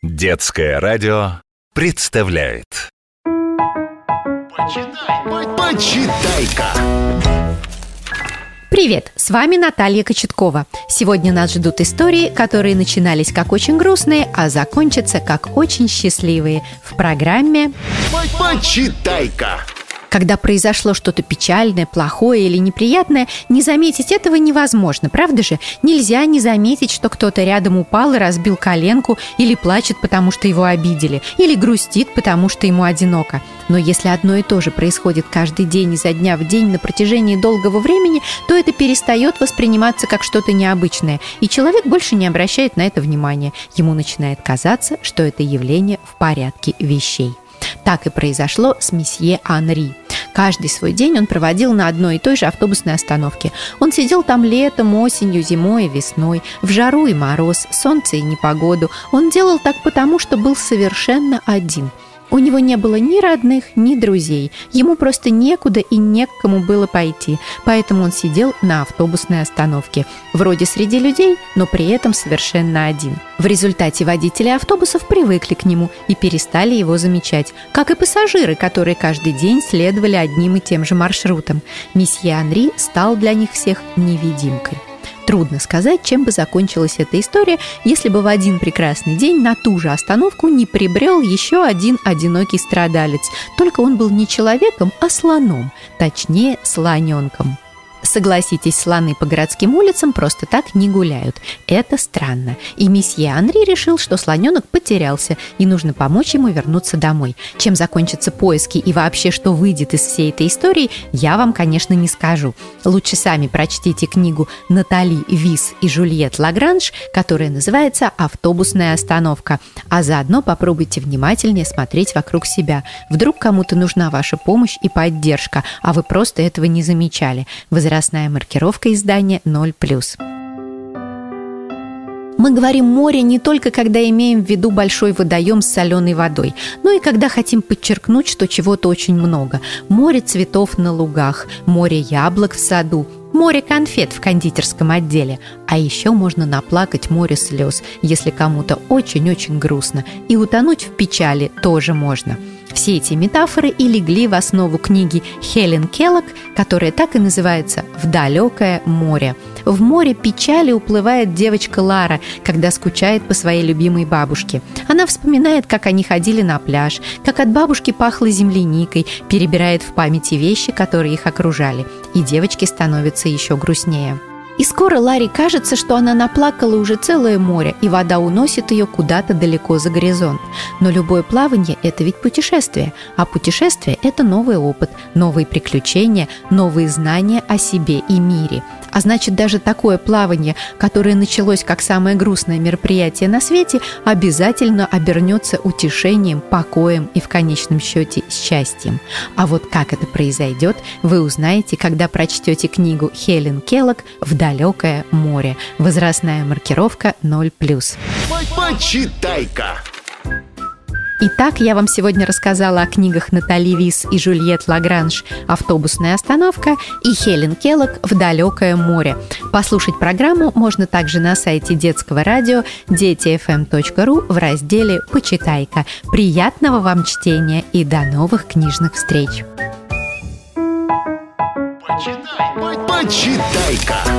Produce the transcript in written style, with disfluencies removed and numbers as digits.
Детское радио представляет Почитай-ка! Привет, с вами Наталья Кочеткова. Сегодня нас ждут истории, которые начинались как очень грустные, а закончатся как очень счастливые. В программе Почитай-ка! Когда произошло что-то печальное, плохое или неприятное, не заметить этого невозможно, правда же? Нельзя не заметить, что кто-то рядом упал и разбил коленку, или плачет, потому что его обидели, или грустит, потому что ему одиноко. Но если одно и то же происходит каждый день изо дня в день на протяжении долгого времени, то это перестает восприниматься как что-то необычное, и человек больше не обращает на это внимания. Ему начинает казаться, что это явление в порядке вещей. Так и произошло с месье Анри. Каждый свой день он проводил на одной и той же автобусной остановке. Он сидел там летом, осенью, зимой и весной, в жару и мороз, солнце и непогоду. Он делал так потому, что был совершенно один. У него не было ни родных, ни друзей. Ему просто некуда и не к кому было пойти. Поэтому он сидел на автобусной остановке. Вроде среди людей, но при этом совершенно один. В результате водители автобусов привыкли к нему и перестали его замечать. Как и пассажиры, которые каждый день следовали одним и тем же маршрутом. Месье Анри стал для них всех невидимкой. Трудно сказать, чем бы закончилась эта история, если бы в один прекрасный день на ту же остановку не прибрел еще один одинокий страдалец. Только он был не человеком, а слоном, точнее, слоненком. Согласитесь, слоны по городским улицам просто так не гуляют. Это странно. И месье Анри решил, что слоненок потерялся, и нужно помочь ему вернуться домой. Чем закончатся поиски и вообще, что выйдет из всей этой истории, я вам, конечно, не скажу. Лучше сами прочтите книгу Натали Вис и Жюльет Лагранж, которая называется «Автобусная остановка». А заодно попробуйте внимательнее смотреть вокруг себя. Вдруг кому-то нужна ваша помощь и поддержка, а вы просто этого не замечали. Возрастная маркировка издания 0+. Мы говорим «море» не только когда имеем в виду большой водоем с соленой водой, но и когда хотим подчеркнуть, что чего-то очень много. Море цветов на лугах, море яблок в саду, море конфет в кондитерском отделе. А еще можно наплакать море слез, если кому-то очень-очень грустно. И утонуть в печали тоже можно. Все эти метафоры и легли в основу книги Хелен Келлог, которая так и называется «В далекое море». В море печали уплывает девочка Лара, когда скучает по своей любимой бабушке. Она вспоминает, как они ходили на пляж, как от бабушки пахло земляникой, перебирает в памяти вещи, которые их окружали. И девочке становится еще грустнее. И скоро Ларе кажется, что она наплакала уже целое море, и вода уносит ее куда-то далеко за горизонт. Но любое плавание – это ведь путешествие, а путешествие – это новый опыт, новые приключения, новые знания о себе и мире. А значит, даже такое плавание, которое началось как самое грустное мероприятие на свете, обязательно обернется утешением, покоем и в конечном счете счастьем. А вот как это произойдет, вы узнаете, когда прочтете книгу Хелен Келлог «В далекое море». Возрастная маркировка 0+. Почитай-ка! Итак, я вам сегодня рассказала о книгах Натали Вис и Жюльет Лагранж «Автобусная остановка» и Хелен Келлог «В далекое море». Послушать программу можно также на сайте детского радио детифм.ру в разделе «Почитай-ка». Приятного вам чтения и до новых книжных встреч! Почитай-ка!